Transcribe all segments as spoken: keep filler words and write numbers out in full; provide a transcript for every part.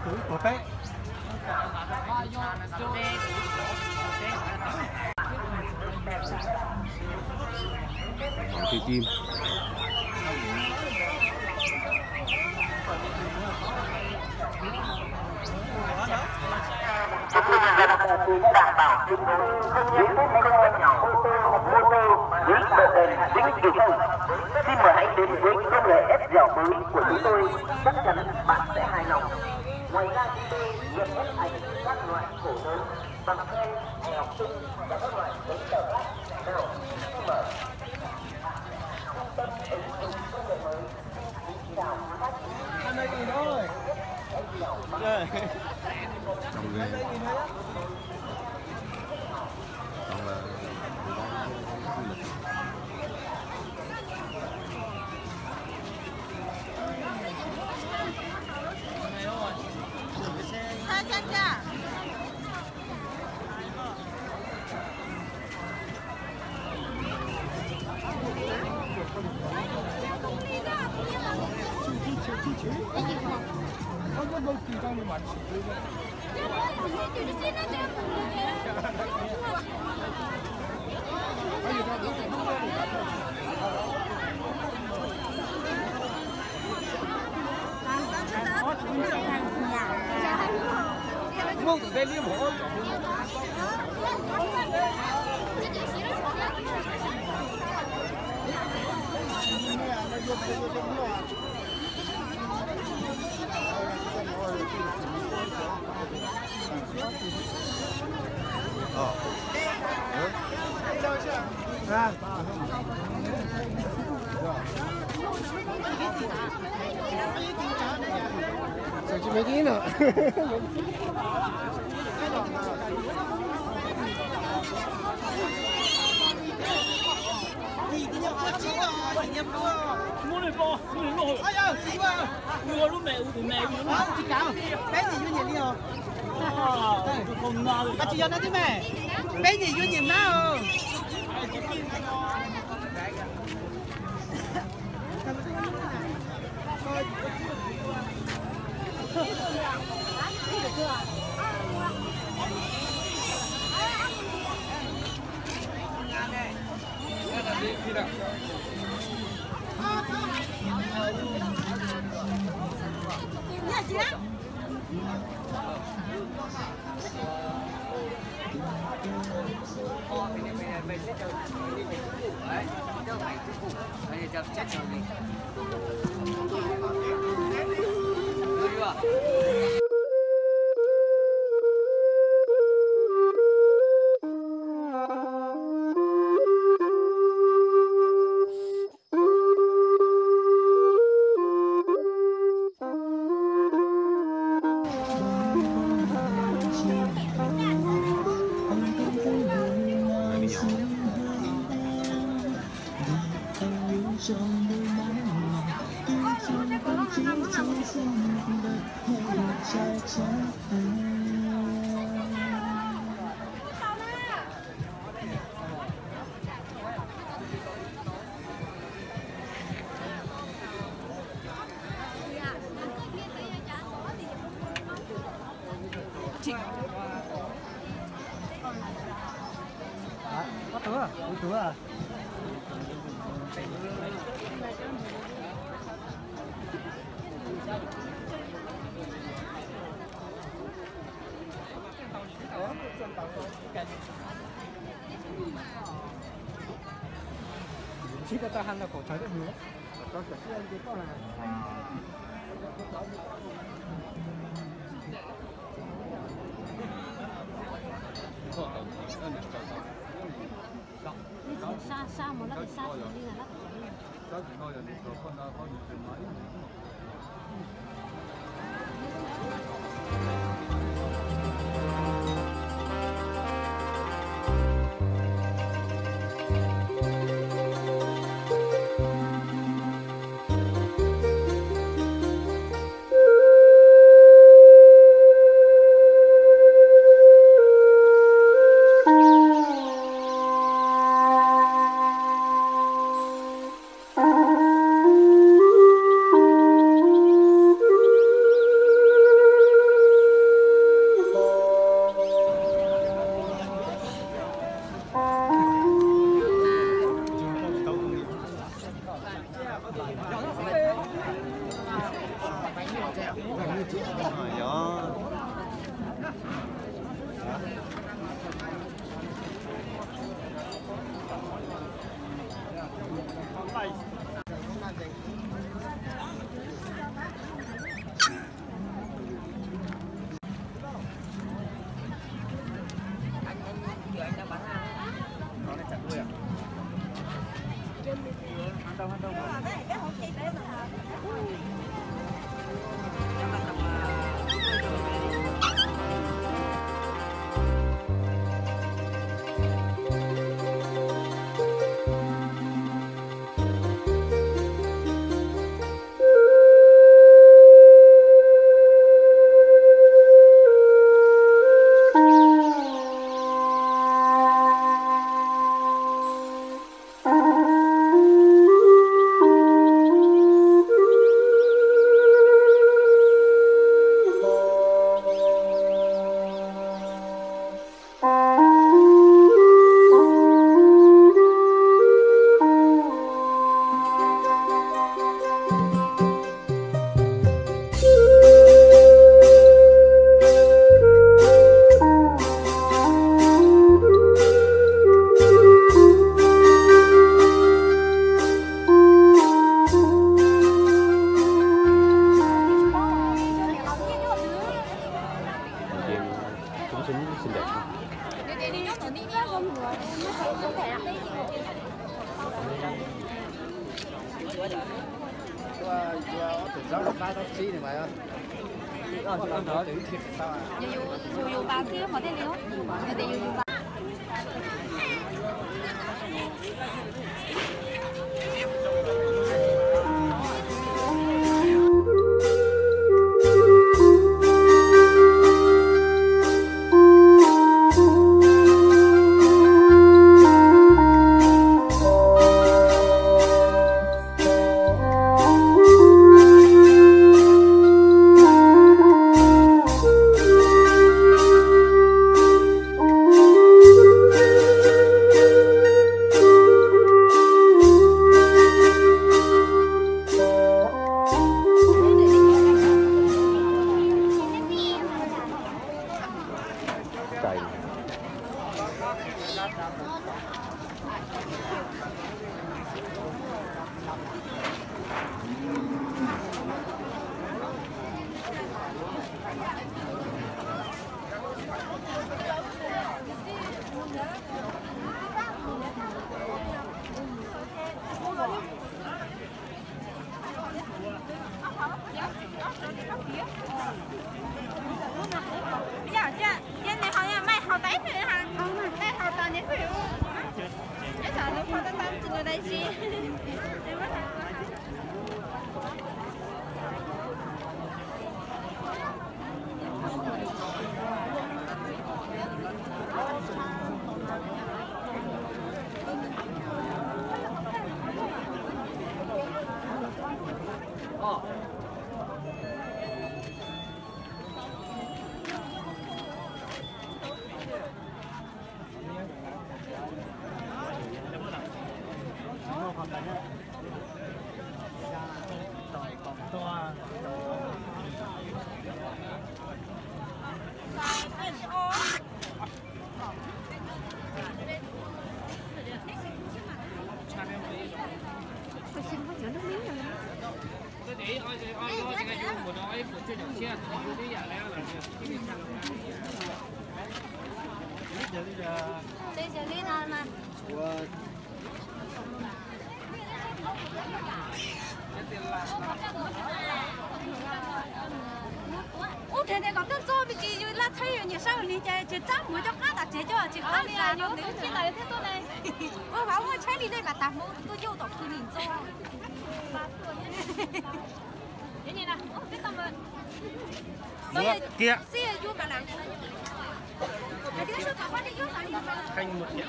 Một phép. Thủy kim. cũng đảm bảo tuyệt đối không những không vật nhỏ ô tô mô tô với độ bền vĩnh cửu. Xin mời hãy đến với công nghệ ép dẻo mới của chúng tôi, chắc chắn bạn sẽ hài lòng. Ngoài ra chúng tôi nhận ép ảnh các loại cổ lớn bằng khen hè học sinh và các loại giấy tờ khác. Nào, xin mời. Trung tâm ứng dụng công nghệ mới xin chào khách. Anh đây gì thôi. Trong ghê. Còn là Hai chân chưa? Không từ đây liếm hổ. ờ Ra. Sao chỉ mấy tí nữa. Mua này bò, mua này nổi. Ôi ơi, chị ơi. Mua lúc mẹ uống mẹ uống. Đó, chị cáo. Bé gì vô nhìn đi rồi. Không nào được. Bà chị cho nó chứ mẹ. Bé gì vô nhìn nó rồi. Nhà chị á. Có túi à? Túi túi à? Chỉ có ta hành là cổ thấy được nữa. Có cái gì cũng có là. Xa xa mà nó bị xa thì đi là nó. Gió. Dù dù bao xíu mà thế liếu. Thì dù dù bao. Đây xử lý nào mà. Ủa thế này có tên cho bị chị là thấy nhiều sao đi chơi chơi chắc mới cho cá đặt chế cho chị có đi là nó đến khi này thế tôi này. Ủa bảo moi chơi đi đây mà tạm mua tôi vô tộc tôi nhìn cho. Cái này nè, cái tầm rồi. Kia. Xí vô cả làng. Canh một nhỉ.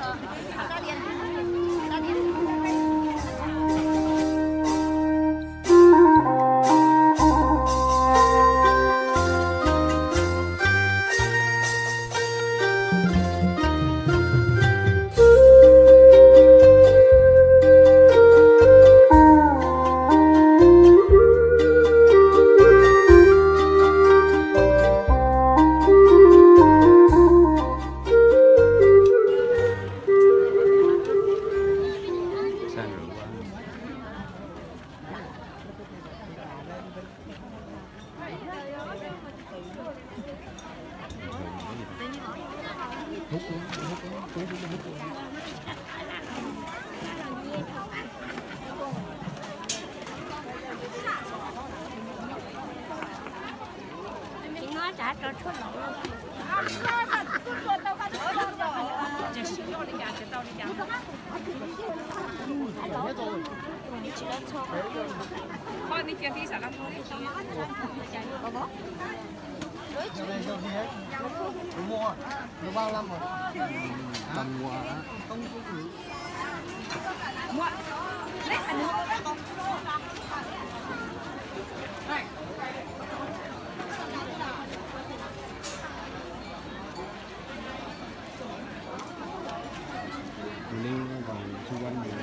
Nên vòng xung quanh mình.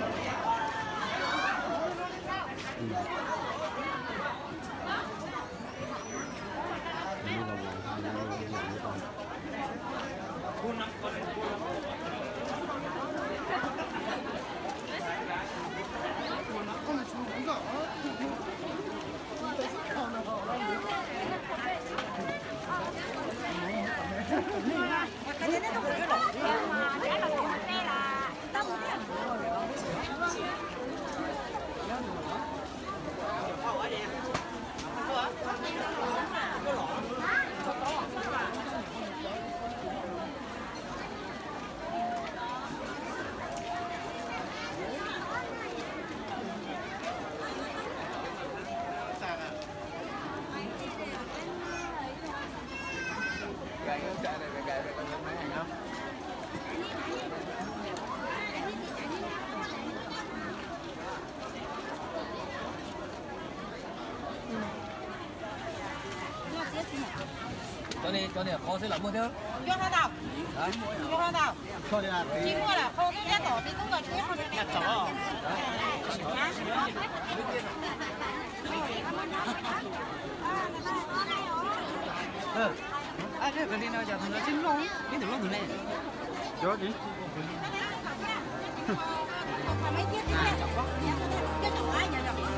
Ừ. Đây là vòng hai vòng con. Chỗ này, chỗ này khó sẽ là mua theo. Vô hai đầu. Vô hai đầu. Thôi đi là Chỉ mua là không cái giá tổ thì cũng là cái không cái Chó. Ừ. À, cái cái nào giờ thằng nó chín luôn, cái thằng nó thằng này. Chó gì? mấy chiếc cái cái chồng ai nhà đọc.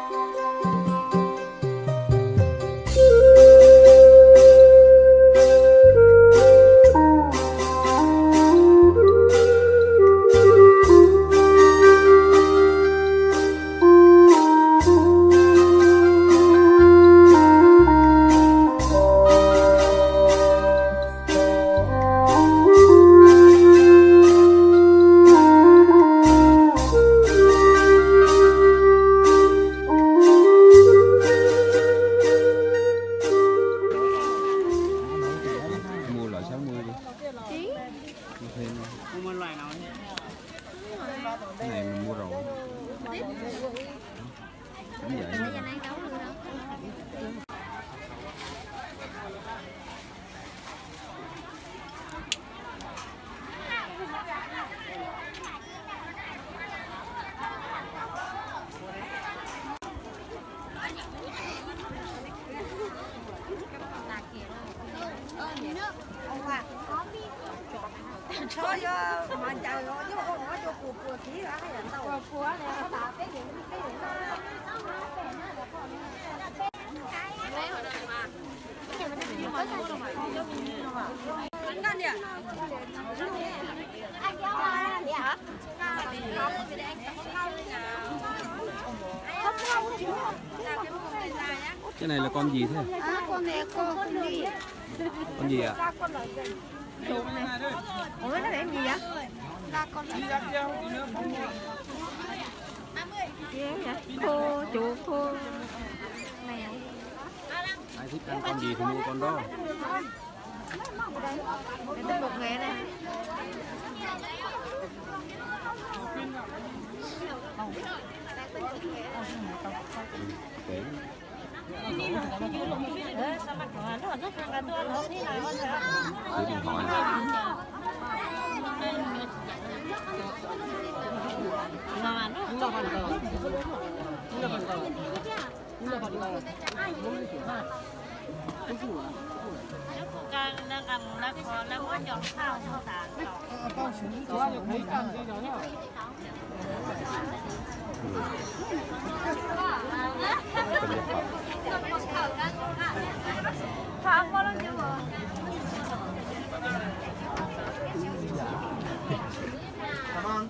Thank you. có vô mà trời ơi chứ không có vô cua cua chỉ ra hay là đâu. Cua cua này nó tạo cái gì cái gì nó. Con gì? Anh kéo ra đi hả? Cái này là con gì thế? À, con này con con gì? Con gì ạ? À? Ủa nó để gì vậy? Là con gì vậy? Cô chủ cô mèo. Ai thích ăn con gì thì mua con đó. Để tôi một nghệ này. Okay. Số điện thoại. Nó cầm nó có nó có giọt sao sao ta. Không có lắm chứ mà. Cảm ơn.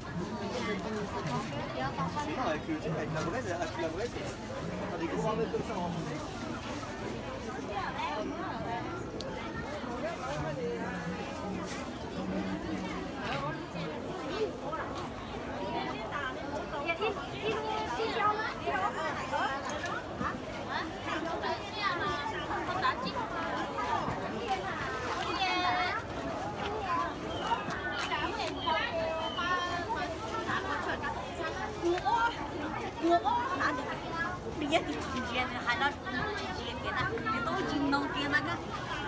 Hỏi cứu chứ phải làm cái gì à? Làm cái gì? Thì cũng có bên sau. Bây giờ thì chị chị hay nói chị chị kia nè, thì tôi chị nông kia nè cái.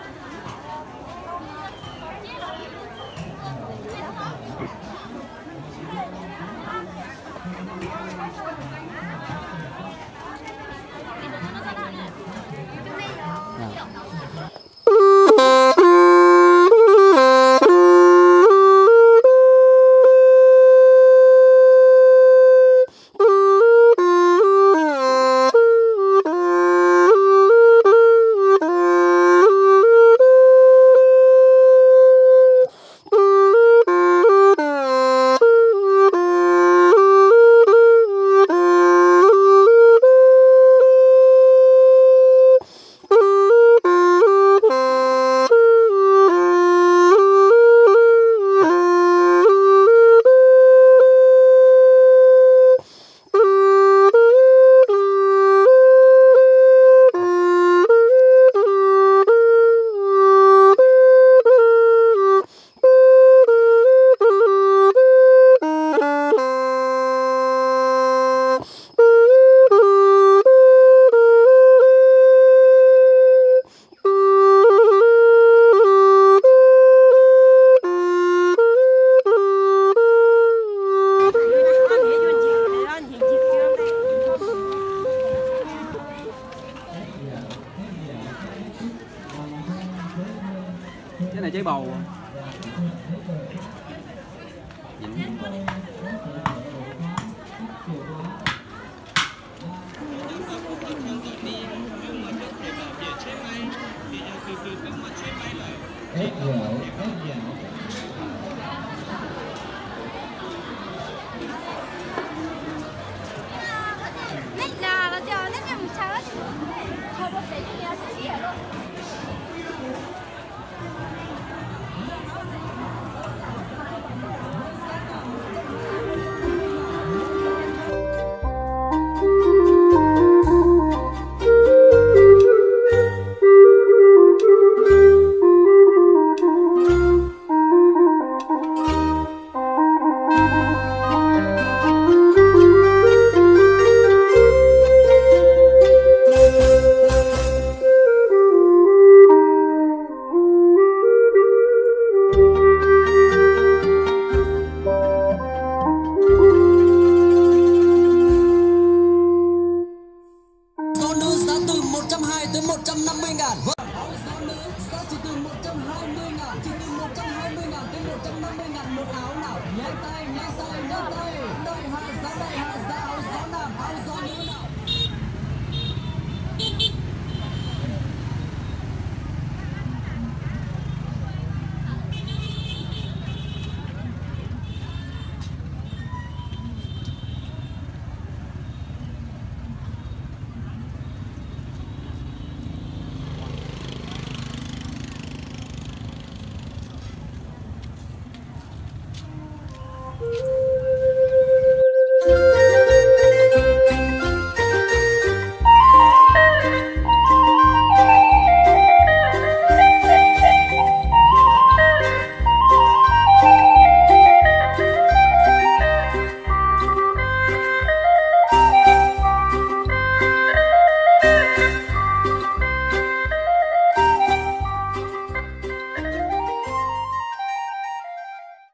Cái này trái bầu à? Nhìn. Nít là nó chờ nó nhầm chờ. Thôi bố để cho nhà chị luôn. Con nữ giá từ một trăm hai mươi tới một trăm năm mươi ngàn.